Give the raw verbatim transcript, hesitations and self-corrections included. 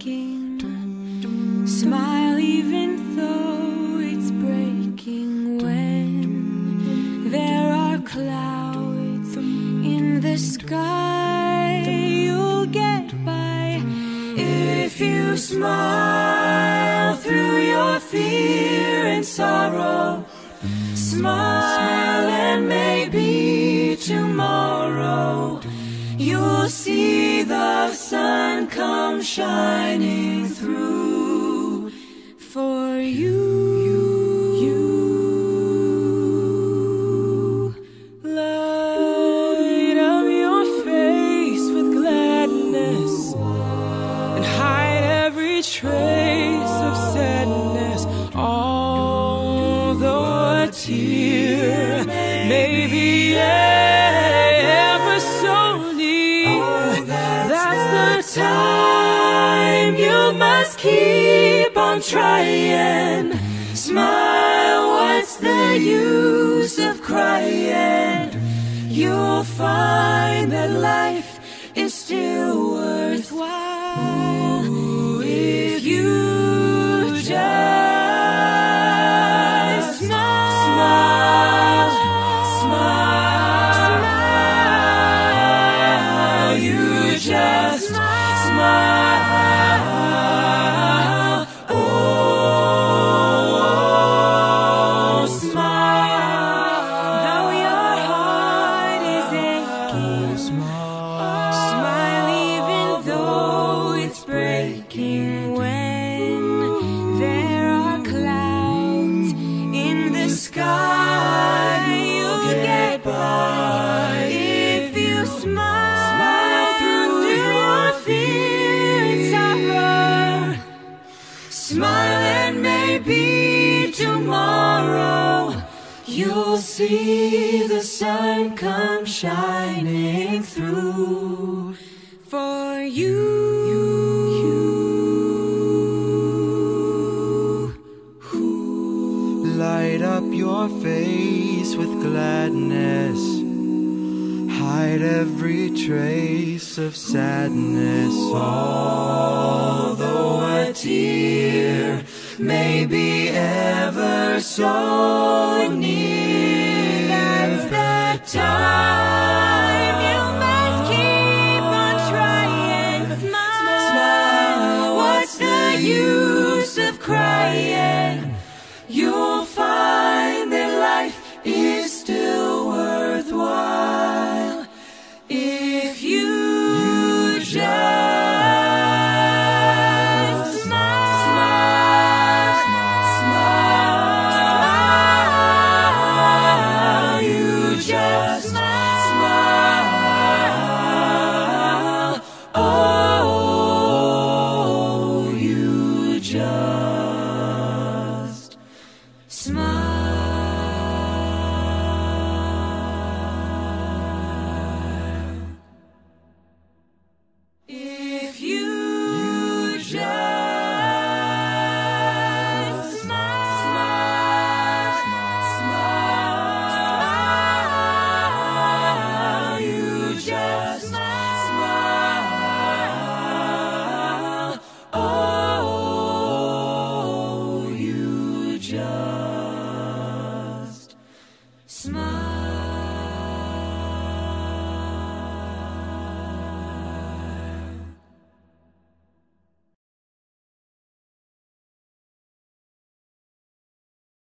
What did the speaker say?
aching. Smile even though it's breaking. When there are clouds in the sky, you'll get by if you smile through your fear and sorrow. Smile and maybe tomorrow you'll see the sun come shining through for you. You light up your face with gladness and hide every trace of sadness. Although a tear may be ever so near, that's the time you must keep on trying. Smile, what's the use of crying? You'll find that life is still worthwhile if you just smile, smile, smile. You just smile. Oh, smile. Though your heart is aching, smile even though it's breaking. When there are clouds in the sky, you'll get by if you smile through your fear and sorrow. Smile and maybe tomorrow you'll see the sun come shining through for you. Light up your face with gladness, hide every trace of sadness. Although a tear may be ever so near, That's the time you must keep on trying. Smile, Smile. what's the use of crying? You